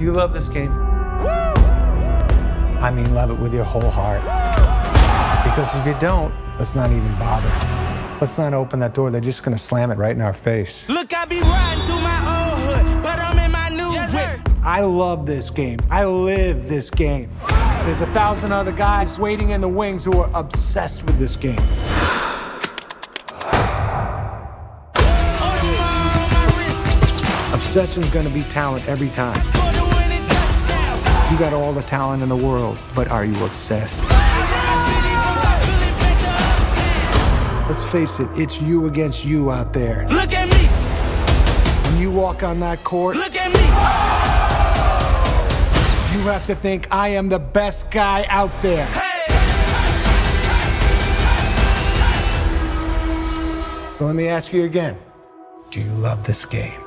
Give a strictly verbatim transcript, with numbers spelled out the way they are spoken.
You love this game? I mean, love it with your whole heart. Because if you don't, let's not even bother. Let's not open that door. They're just gonna slam it right in our face. Look, I be riding through my old hood, but I'm in my new yes, whip. I love this game. I live this game. There's a thousand other guys waiting in the wings who are obsessed with this game. Obsession's gonna be talent every time. You got all the talent in the world, but are you obsessed? Let's face it, it's you against you out there. Look at me. When you walk on that court, Look at me. you have to think, I am the best guy out there. Hey. So let me ask you again, do you love this game?